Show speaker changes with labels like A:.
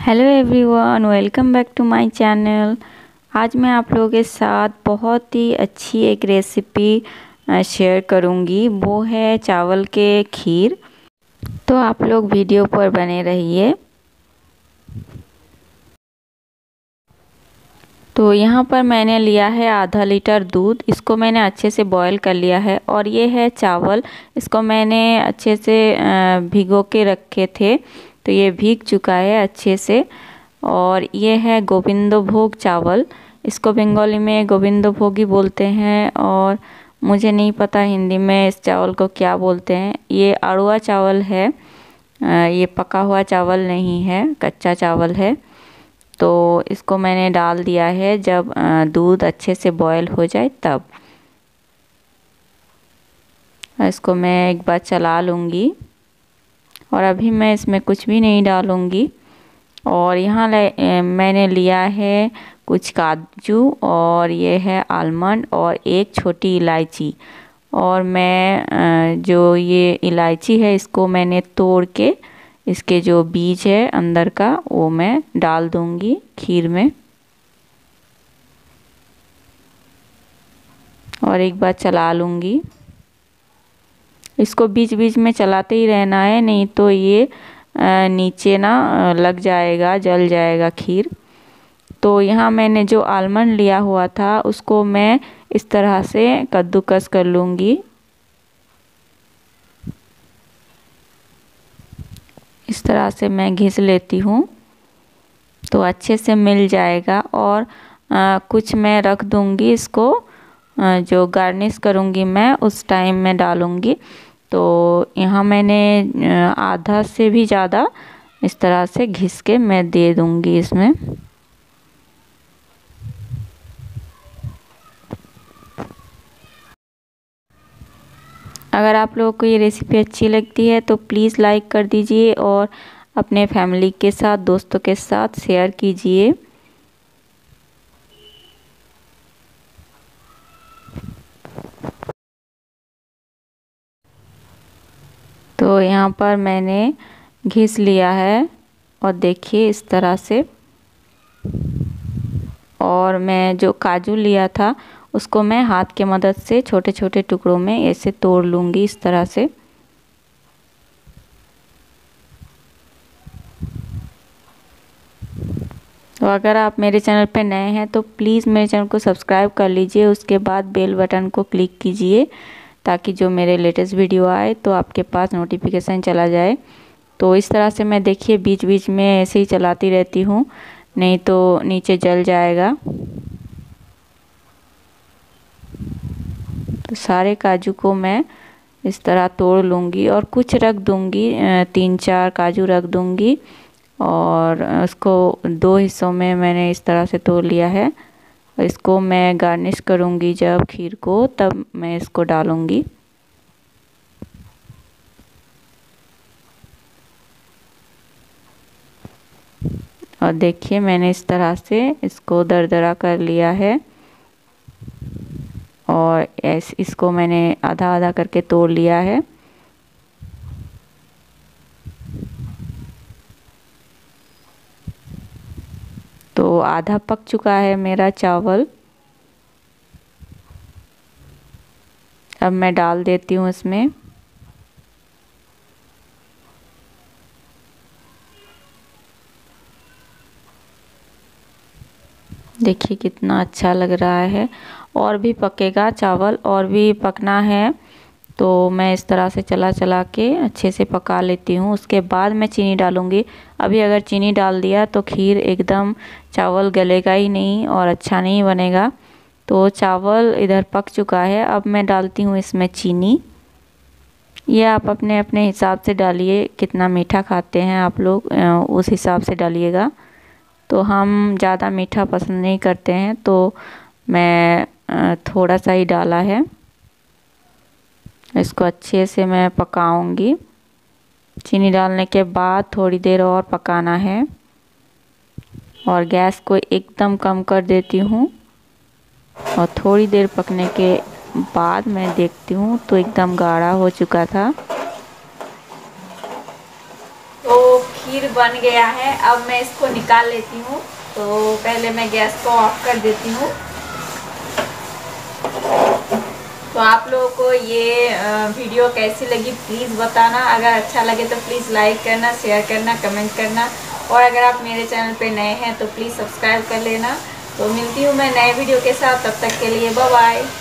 A: Hello everyone, welcome back to my channel. आज मैं आप लोगों के साथ बहुत ही अच्छी एक रेसिपी शेयर करूंगी। वो है चावल के खीर। तो आप लोग वीडियो पर बने रहिए। तो यहाँ पर मैंने लिया है आधा लीटर दूध। इसको मैंने अच्छे से बॉईल कर लिया है। और ये है चावल, इसको मैंने अच्छे से भिगो के रखे थे, तो ये भीग चुका है अच्छे से। और ये है गोविंदभोग चावल, इसको बंगाली में गोविंदभोग ही बोलते हैं, और मुझे नहीं पता हिंदी में इस चावल को क्या बोलते हैं। ये अड़ुआ चावल है, ये पका हुआ चावल नहीं है, कच्चा चावल है। तो इसको मैंने डाल दिया है जब दूध अच्छे से बॉयल हो जाए तब। इसको मैं एक बार चला लूँगी। और अभी मैं इसमें कुछ भी नहीं डालूँगी। और यहाँ मैंने लिया है कुछ काजू, और ये है आलमंड, और एक छोटी इलायची। और मैं जो ये इलायची है इसको मैंने तोड़ के इसके जो बीज है अंदर का वो मैं डाल दूँगी खीर में। और एक बार चला लूँगी। इसको बीच बीच में चलाते ही रहना है, नहीं तो ये नीचे ना लग जाएगा, जल जाएगा खीर। तो यहाँ मैंने जो आलमंड लिया हुआ था उसको मैं इस तरह से कद्दूकस कर लूँगी। इस तरह से मैं घिस लेती हूँ तो अच्छे से मिल जाएगा। और कुछ मैं रख दूँगी इसको, जो गार्निश करूँगी मैं उस टाइम में डालूँगी। तो यहाँ मैंने आधा से भी ज़्यादा इस तरह से घिस के मैं दे दूँगी इसमें। अगर आप लोगों को ये रेसिपी अच्छी लगती है तो प्लीज़ लाइक कर दीजिए और अपने फैमिली के साथ, दोस्तों के साथ शेयर कीजिए। तो यहाँ पर मैंने घिस लिया है और देखिए इस तरह से। और मैं जो काजू लिया था उसको मैं हाथ के मदद से छोटे छोटे टुकड़ों में ऐसे तोड़ लूँगी इस तरह से। तो अगर आप मेरे चैनल पर नए हैं तो प्लीज़ मेरे चैनल को सब्सक्राइब कर लीजिए। उसके बाद बेल बटन को क्लिक कीजिए ताकि जो मेरे लेटेस्ट वीडियो आए तो आपके पास नोटिफिकेशन चला जाए। तो इस तरह से मैं देखिए बीच बीच में ऐसे ही चलाती रहती हूँ, नहीं तो नीचे जल जाएगा। तो सारे काजू को मैं इस तरह तोड़ लूँगी और कुछ रख दूँगी, 3-4 काजू रख दूँगी। और उसको 2 हिस्सों में मैंने इस तरह से तोड़ लिया है। इसको मैं गार्निश करूँगी जब खीर को, तब मैं इसको डालूँगी। और देखिए मैंने इस तरह से इसको दरदरा कर लिया है। और इसको मैंने आधा आधा करके तोड़ लिया है। तो आधा पक चुका है मेरा चावल। अब मैं डाल देती हूँ इसमें। देखिए कितना अच्छा लग रहा है। और भी पकेगा चावल, और भी पकना है। तो मैं इस तरह से चला चला के अच्छे से पका लेती हूँ। उसके बाद मैं चीनी डालूँगी। अभी अगर चीनी डाल दिया तो खीर एकदम चावल गलेगा ही नहीं और अच्छा नहीं बनेगा। तो चावल इधर पक चुका है। अब मैं डालती हूँ इसमें चीनी। ये आप अपने अपने हिसाब से डालिए, कितना मीठा खाते हैं आप लोग उस हिसाब से डालिएगा। तो हम ज़्यादा मीठा पसंद नहीं करते हैं, तो मैं थोड़ा सा ही डाला है। इसको अच्छे से मैं पकाऊंगी। चीनी डालने के बाद थोड़ी देर और पकाना है। और गैस को एकदम कम कर देती हूँ। और थोड़ी देर पकने के बाद मैं देखती हूँ तो एकदम गाढ़ा हो चुका था। तो खीर बन गया है। अब मैं इसको निकाल लेती हूँ। तो पहले मैं गैस को ऑफ कर देती हूँ। तो आप लोगों को ये वीडियो कैसी लगी प्लीज़ बताना। अगर अच्छा लगे तो प्लीज़ लाइक करना, शेयर करना, कमेंट करना। और अगर आप मेरे चैनल पे नए हैं तो प्लीज़ सब्सक्राइब कर लेना। तो मिलती हूँ मैं नए वीडियो के साथ, तब तक के लिए बाय बाय।